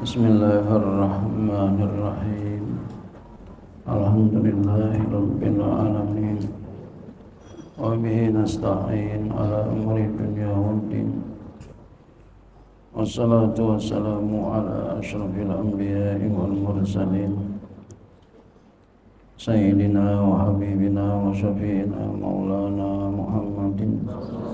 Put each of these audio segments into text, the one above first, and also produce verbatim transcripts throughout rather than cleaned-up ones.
Bismillahirrahmanirrahim. Alhamdulillahirabbil alamin. Wa bihi nasta'in ala umuri dunya waddin. Wassalatu wassalamu ala asyrafil anbiya'i wal mursalin. Sayyidina wa habibina wa syafi'ina maulana Muhammadin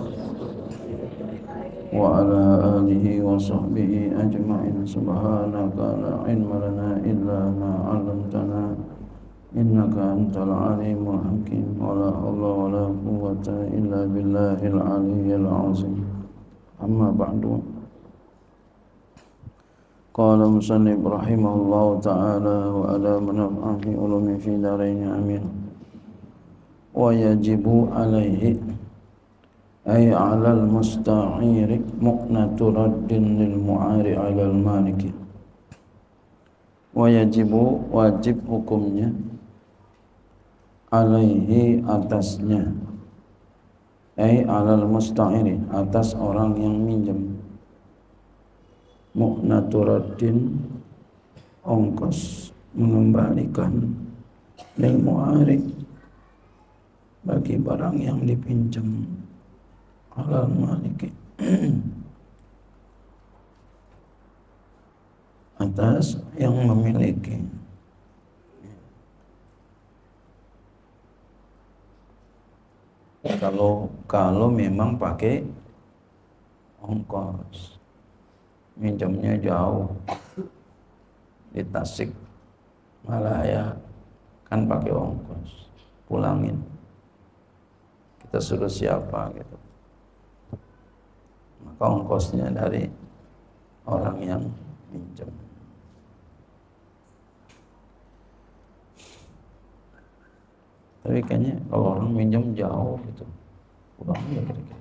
wa ala alihi wa sahbihi ajma'in. Subhanaka la ilma lana illa ma 'allamtana innaka antal alimul hakim. Wa la haula wa la quwwata illa billahil aliyyil azim. Amma ba'du. Qala musannif rahimahullahu ta'ala wa ala manaf'ahi ulumi fi darain amin. Wa yajibu alaihi ay 'alal musta'iri muqnatu raddin lil mu'ari 'alal maliki. Wa yajibu wajib hukumnya alaihi atasnya, ay 'alal musta'iri atas orang yang minjem, muqnatu raddin ongkos mengembalikan, lil mu'ari bagi barang yang dipinjam, alal maliki atas yang memiliki. Kalau kalau memang pakai ongkos, minjamnya jauh di Tasik Malaya, kan pakai ongkos, pulangin, kita suruh siapa gitu, maka ongkosnya dari orang yang minjem. Tapi kayaknya kalau orang minjem jauh gitu, pulangnya kira-kira.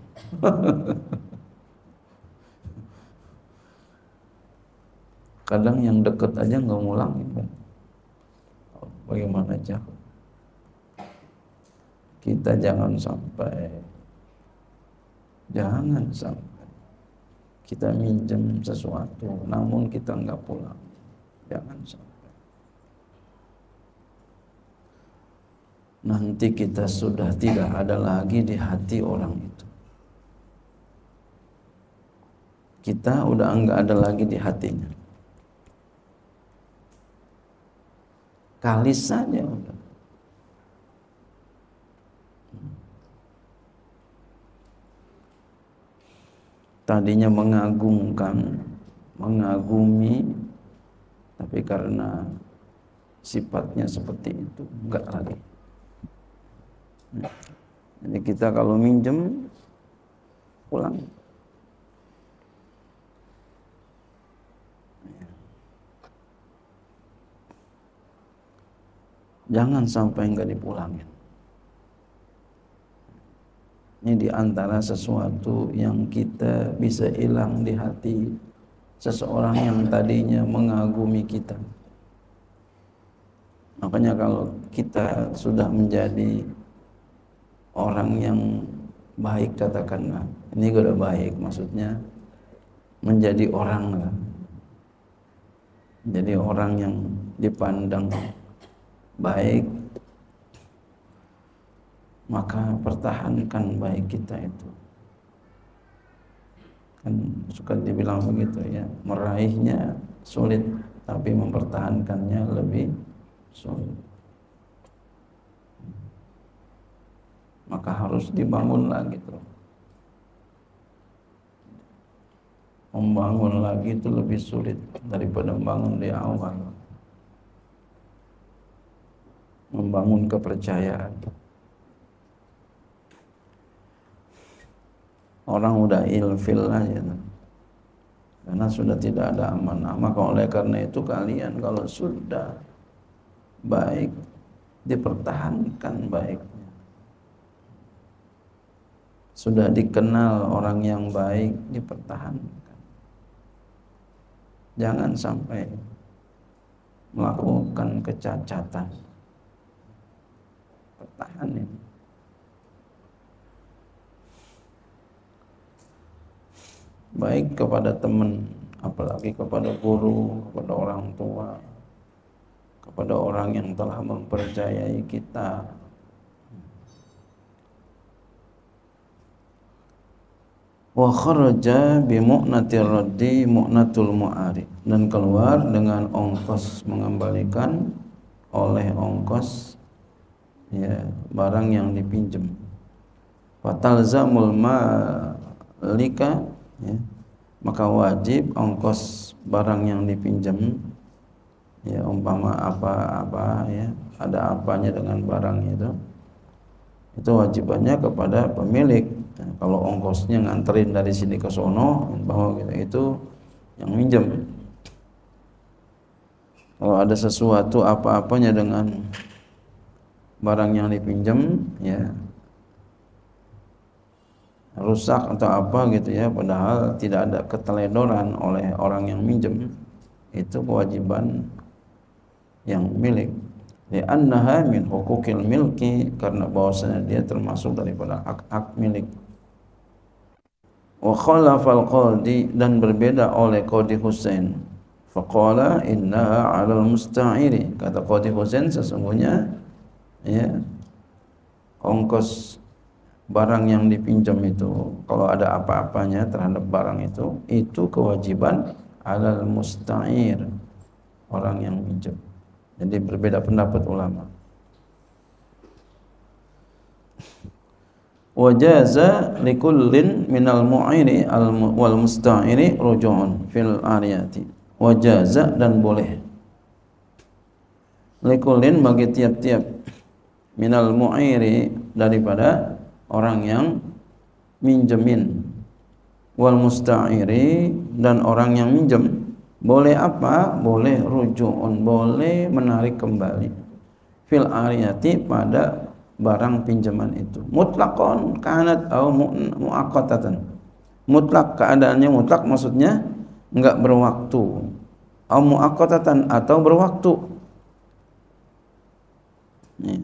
Kadang yang deket aja nggak ngulangin kan. Bagaimana jauh? Kita jangan sampai Jangan sampai kita minjem sesuatu namun kita enggak pulang. Jangan sampai. Nanti kita sudah tidak ada lagi di hati orang itu. Kita udah enggak ada lagi di hatinya. Kalis saja udah. Tadinya mengagungkan, mengagumi, tapi karena sifatnya seperti itu, enggak lagi. Jadi kita kalau minjem, pulang. Jangan sampai enggak dipulangin. Ini diantara sesuatu yang kita bisa hilang di hati seseorang yang tadinya mengagumi kita. Makanya kalau kita sudah menjadi orang yang baik, katakanlah, ini udah baik, maksudnya menjadi orang lah, jadi orang yang dipandang baik, maka pertahankan baik kita itu. Kan suka dibilang begitu ya, meraihnya sulit tapi mempertahankannya lebih sulit. Maka harus dibangun lagi tuh. Membangun lagi itu lebih sulit daripada membangun di awal. Membangun kepercayaan. Orang udah ilfil aja tuh. Karena sudah tidak ada amanah. Maka oleh karena itu kalian kalau sudah baik, dipertahankan baiknya. Sudah dikenal orang yang baik, dipertahankan. Jangan sampai melakukan kecacatan. Pertahanin. baik kepada teman apalagi kepada guru, kepada orang tua, kepada orang yang telah mempercayai kita. Wa kharaja bi mu'natir raddi mu'natul mu'ari, dan keluar dengan ongkos mengembalikan oleh ongkos ya barang yang dipinjam. Fatalzamul malika ya, maka wajib ongkos barang yang dipinjam ya, umpama apa-apa ya, ada apanya dengan barang itu, itu wajibannya kepada pemilik. Nah, kalau ongkosnya nganterin dari sini ke sono, bahwa gitu, itu yang minjem. Kalau ada sesuatu apa-apanya dengan barang yang dipinjam ya, rusak atau apa gitu ya, padahal tidak ada keteledoran oleh orang yang minjem, itu kewajiban yang milik. Li'annaha min hukukil milki, karena bahwasanya dia termasuk daripada hak-hak milik. Wa khalafal qadi, dan berbeda oleh Qadi Husain. Faqala innaha 'alal musta'iri, kata Qadi Husain sesungguhnya ya ongkos barang yang dipinjam itu, kalau ada apa-apanya terhadap barang itu, itu kewajiban 'alal musta'ir, orang yang minjam. Jadi berbeda pendapat ulama. Wajaza likullin minal mu'iri wal musta'iri ruju'un fil ariyati. Wajaza, dan boleh, likullin bagi tiap-tiap, minal mu'iri daripada orang yang minjemin, wal musta'iri dan orang yang minjem, boleh apa? Boleh ruju'un, boleh menarik kembali, fil ariyati pada barang pinjaman itu, mutlaqon kanat au muaqqatatan. Mutlak, keadaannya mutlak maksudnya enggak berwaktu, au muaqqatatan atau berwaktu. Nih.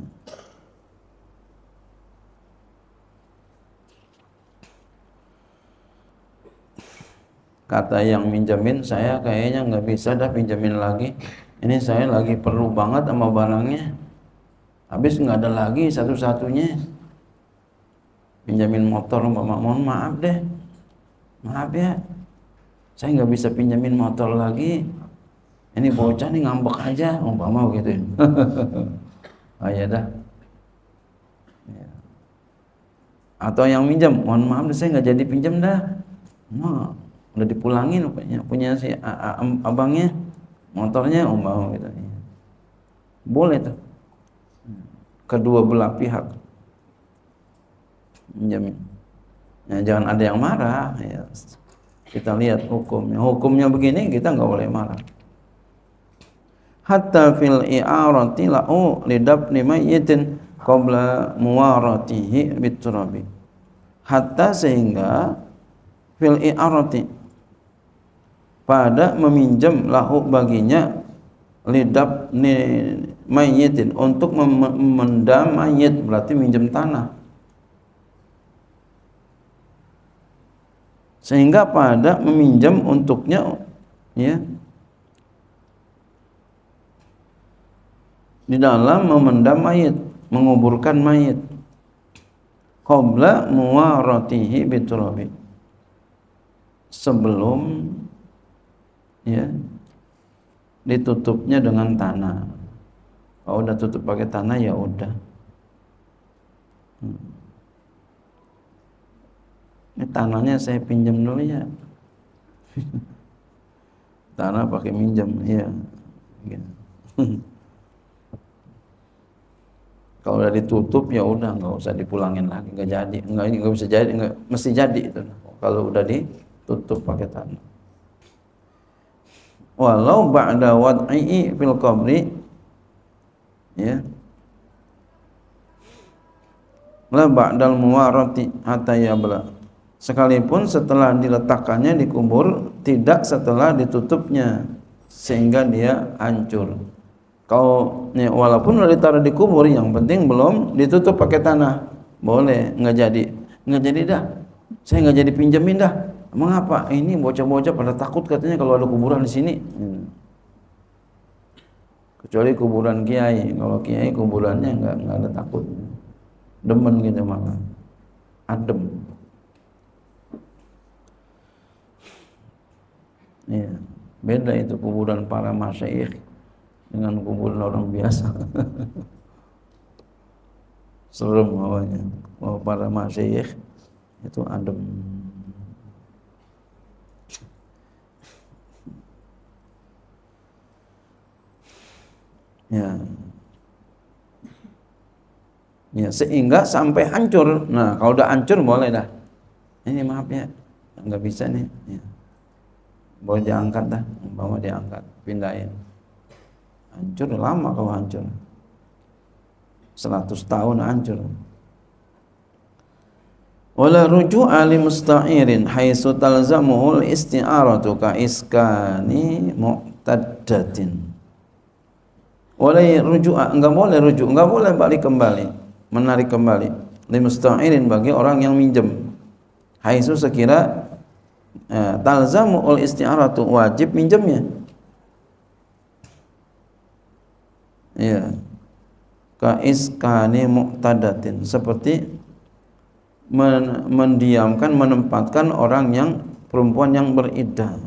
Kata yang minjemin, saya kayaknya nggak bisa dah pinjemin lagi, ini saya lagi perlu banget sama barangnya, habis nggak ada lagi satu-satunya. Pinjamin motor, mohon maaf deh, maaf ya, saya nggak bisa pinjamin motor lagi, ini bocah nih ngambek aja, umpama gitu. Oh ya dah. Atau yang minjam, mohon maaf deh, saya nggak jadi pinjam dah, nah, udah dipulangin punya, punya si abangnya motornya, umpama gitu. Boleh tuh, kedua belah pihak menjamin. Nah, jangan ada yang marah ya. Kita lihat hukumnya. Hukumnya begini, kita nggak boleh marah. Hatta fil i'arati la'u lidabni mayyitin qabla muwaratihi biturabi. Hatta, sehingga fil i'arati, pada meminjam, lahu baginya, lidab ni mayyitin, untuk memendam mayit, berarti minjem tanah. Sehingga pada meminjam untuknya ya, di dalam memendam mayit, menguburkan mayit, qabla muwaratihi biturabi, sebelum ya ditutupnya dengan tanah. Kalau udah tutup pakai tanah ya udah. Hmm. Ini tanahnya saya pinjam dulu ya. Tanah pakai minjam ya. Kalau udah ditutup ya udah, nggak usah dipulangin lagi, nggak jadi, nggak ini nggak bisa jadi, nggak mesti jadi itu. Kalau udah ditutup pakai tanah. Walau ba'da wad'i'i fil qabri ya, la ba'dal muwarati hatta yabla, sekalipun setelah diletakkannya di kubur, tidak setelah ditutupnya sehingga dia hancur. Kalau ya, walaupun udah ditaruh di kubur, yang penting belum ditutup pakai tanah, boleh. Nggak jadi, nggak jadi dah, saya nggak jadi pinjemin dah, Mengapa ini bocah-bocah pada takut katanya kalau ada kuburan di sini? Hmm. Kecuali kuburan kiai. Kalau kiai kuburannya enggak enggak ada takut. Demen gitu malah. Adem. Ya, beda itu kuburan para masyayikh dengan kuburan orang biasa. Serem awalnya. Kalau para masyayikh itu adem. Ya. Ya, sehingga sampai hancur. Nah, kalau udah hancur boleh dah. Ini maaf ya, nggak bisa nih. Ya. Boleh diangkat dah, umpama diangkat, pindahin. Hancur lama kalau hancur. seratus tahun hancur. Wala ruju'a li musta'irin haitsu talzamuhul isti'aratu ka iskani mu'taddatin. Wala ruju'a, enggak boleh rujuk, enggak boleh balik kembali, menarik kembali. Li musta'irin bagi orang yang minjem. Haitsu sekira eh, talzamuhul isti'aratu wajib minjemnya. Ya. Ka iskani mu'tadatin, seperti men mendiamkan, menempatkan orang yang perempuan yang beriddah.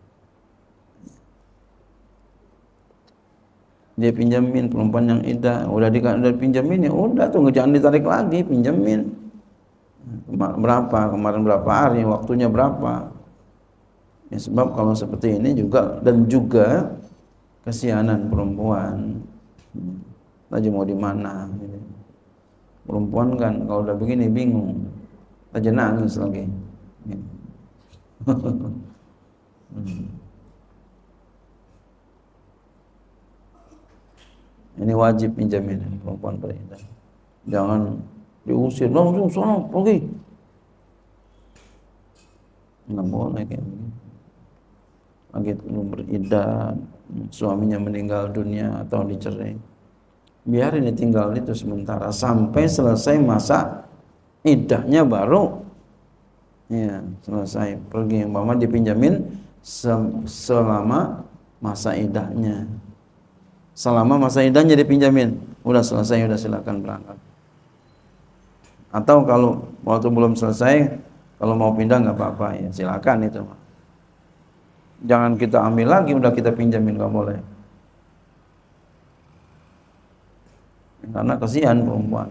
Dia pinjamin perempuan yang iddah, udah di udah pinjamin ya udah tuh, jangan ditarik lagi, pinjamin. Berapa kemarin, berapa hari, waktunya berapa. Ya, sebab kalau seperti ini juga, dan juga kesianan perempuan. Aja mau di mana gitu. Perempuan kan kalau udah begini bingung, aja nangis lagi gitu. hmm. Ini wajib pinjamin perempuan beriddah, jangan diusir, langsung sono pergi, nggak boleh kayak begini. Lagi belum beriddah, suaminya meninggal dunia atau dicerai, biarin ditinggal itu sementara sampai selesai masa iddahnya, baru ya selesai pergi. Umpama dipinjamin selama masa iddahnya, selama masa iddahnya dipinjamin, udah selesai, udah silakan berangkat. Atau kalau waktu belum selesai, kalau mau pindah nggak apa-apa ya silakan itu. Jangan kita ambil lagi, udah kita pinjamin, nggak boleh. Karena kasihan perempuan.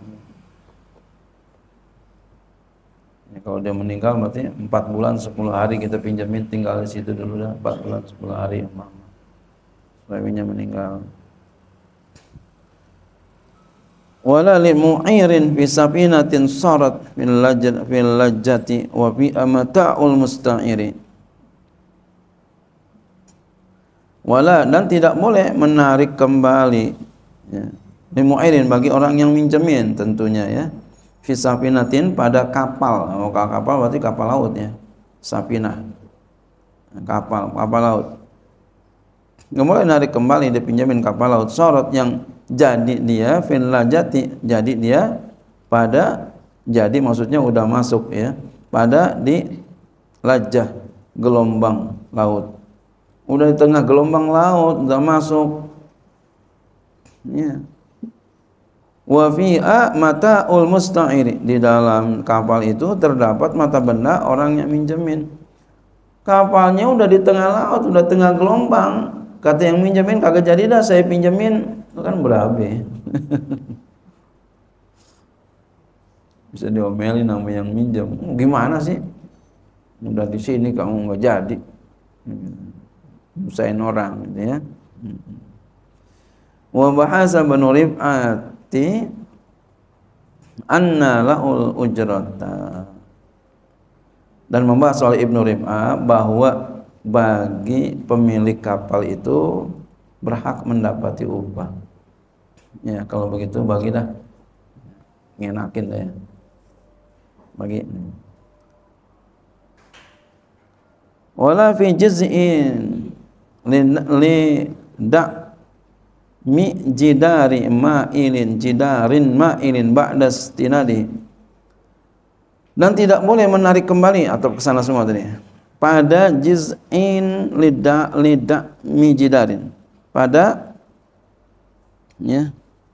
Ya, kalau dia meninggal berarti empat bulan sepuluh hari kita pinjamin, tinggal di situ dulu dah, empat bulan sepuluh hari umpama suaminya meninggal. Wala li mu'irin fi safinatin sarat fil lajjati fil lajjati wa fi amata'ul musta'iri. Wala, dan tidak boleh menarik kembali ya, li mu'irin bagi orang yang minjemin tentunya ya, fi safinatin pada kapal. Oh, kapal berarti kapal laut ya, safinah kapal, kapal laut. Nggak boleh narik kembali, dipinjamin kapal laut sorot yang jadi dia fil lajati, jadi dia pada, jadi maksudnya udah masuk ya, pada di lajah, gelombang laut, udah di tengah gelombang laut, udah masuk ya. Wa fi'a mata'ul musta'iri, di dalam kapal itu terdapat mata benda orang yang minjemin. Kapalnya udah di tengah laut, udah tengah gelombang, kata yang minjemin kagak jadi dah saya pinjemin, kan berabe. Bisa diomelin sama yang minjem, gimana sih, udah di sini kamu nggak jadi, usahain orang gitu ya. Wa bahasa Ibnu Rif'ati anna laul ujrata, dan membahas soal Ibnu Rif'ah bahwa bagi pemilik kapal itu berhak mendapati upah. Ya, kalau begitu bagi dah, ngenakin dah ya, bagi. Wala fi juz'in li da mi jidari ma'ilin jidarin ma'ilin ba'da istinadi, dan tidak boleh menarik kembali, atau kesana semua tadi, pada jiz'in lidah lidah mijidarin, pada ya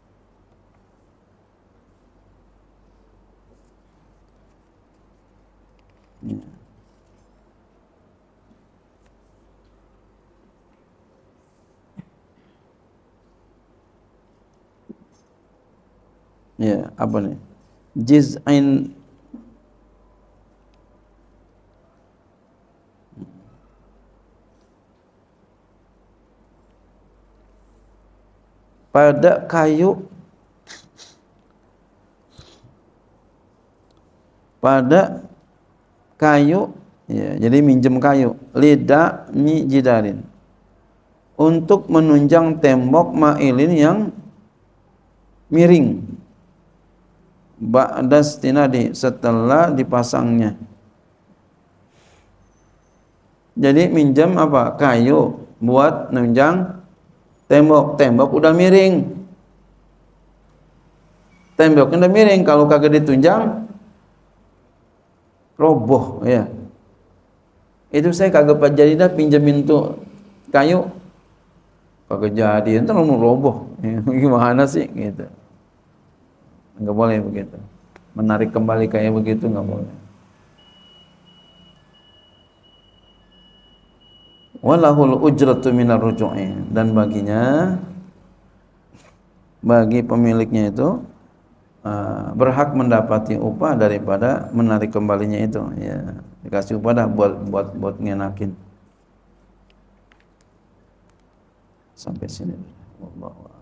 ya apa nih jiz'in pada kayu, pada kayu ya, jadi minjem kayu lidah mijidarin untuk menunjang tembok ma'ilin yang miring ba'da istinadi, setelah dipasangnya. Jadi minjam apa? Kayu buat nunjang tembok, tembok udah miring, temboknya udah miring, kalau kagak ditunjang roboh ya. Itu saya kagak jadi dah pinjemin tuh kayu, kagak jadi, entar mau roboh gimana sih gitu. Enggak boleh begitu, menarik kembali kayak begitu enggak boleh. Walahul ujratu minar ruju'i, dan baginya, bagi pemiliknya itu uh, berhak mendapati upah daripada menarik kembalinya itu ya, dikasih upah dah buat buat buat ngenakin. Sampai sini. Wallahu a'lam.